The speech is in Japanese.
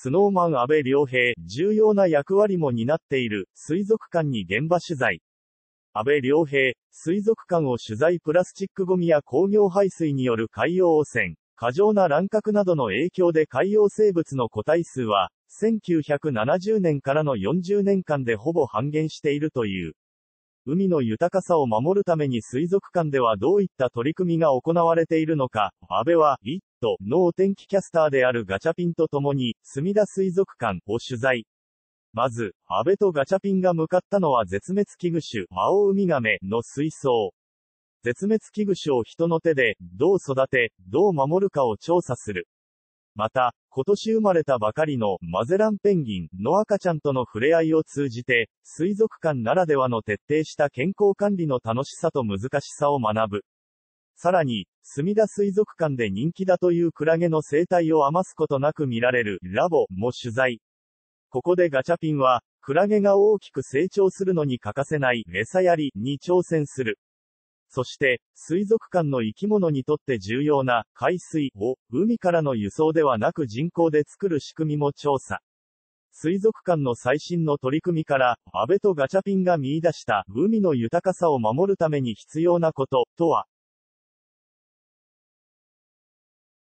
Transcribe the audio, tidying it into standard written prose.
スノーマン阿部亮平、重要な役割も担っている、水族館に現場取材。阿部亮平、水族館を取材。プラスチックゴミや工業排水による海洋汚染、過剰な乱獲などの影響で海洋生物の個体数は、1970年からの40年間でほぼ半減しているという。海の豊かさを守るために水族館ではどういった取り組みが行われているのか、阿部は、イットのお天気キャスターであるガチャピンと共に、すみだ水族館を取材。まず、阿部とガチャピンが向かったのは絶滅危惧種、アオウミガメの水槽。絶滅危惧種を人の手で、どう育て、どう守るかを調査する。また、今年生まれたばかりのマゼランペンギンの赤ちゃんとの触れ合いを通じて、水族館ならではの徹底した健康管理の楽しさと難しさを学ぶ。さらに、すみだ水族館で人気だというクラゲの生態を余すことなく見られるラボも取材。ここでガチャピンは、クラゲが大きく成長するのに欠かせない餌やりに挑戦する。そして、水族館の生き物にとって重要な海水を海からの輸送ではなく人工で作る仕組みも調査。水族館の最新の取り組みから、阿部とガチャピンが見出した海の豊かさを守るために必要なこととは。